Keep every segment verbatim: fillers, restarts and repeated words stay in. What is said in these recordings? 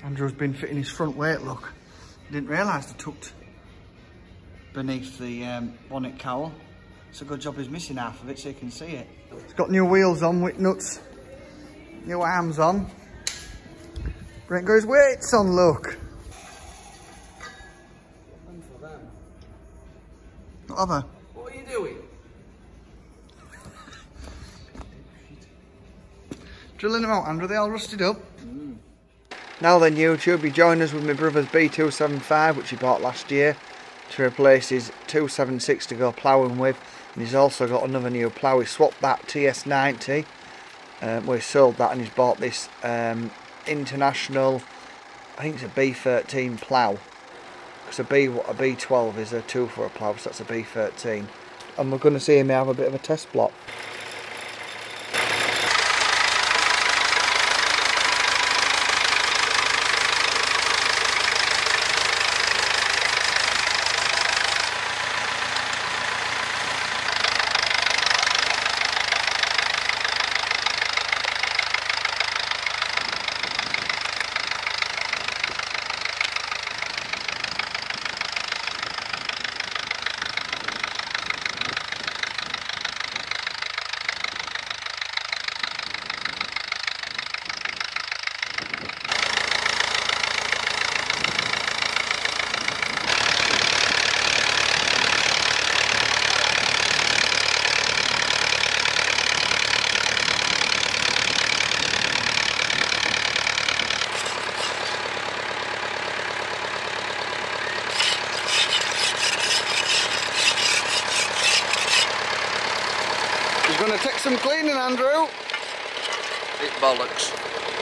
Andrew's been fitting his front weight, look. Didn't realise they're tucked beneath the um, bonnet cowl. It's a good job he's missing half of it so you can see it. It's got new wheels on, wick nuts, new arms on. Brent got his weights on, look. What other? What are you doing? Drilling them out, Andrew, they all rusted up. Mm. Now then, YouTube, you join us with my brother's B two seventy-five, which he bought last year, to replace his two seventy-six to go ploughing with. And he's also got another new plough. He swapped that T S ninety, um, well, he sold that and he's bought this um, International, I think it's a B thirteen plough. Because a, B, a B twelve is a two for a plough, so that's a B thirteen. And we're going to see him have a bit of a test block. Gonna take some cleaning, Andrew. Bit bollocks.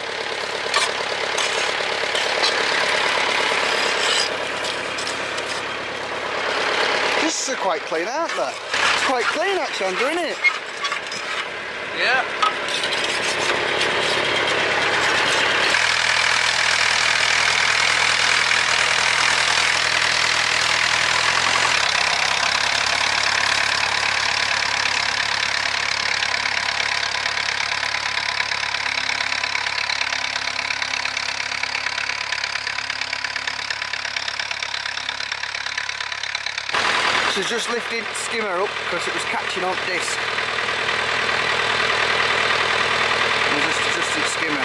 This is quite clean, aren't they? It's quite clean, actually, Andrew, isn't it? Yeah. So just lifted skimmer up because it was catching on disc. And just adjusted skimmer.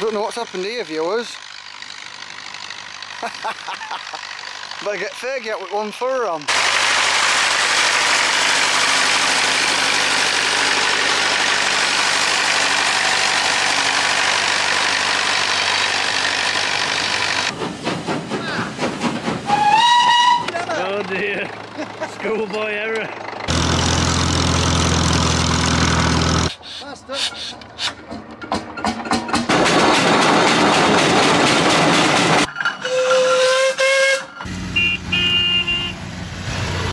Don't know what's happened here, viewers. Better get Fergie out with one furrow on. Oh dear. Schoolboy error.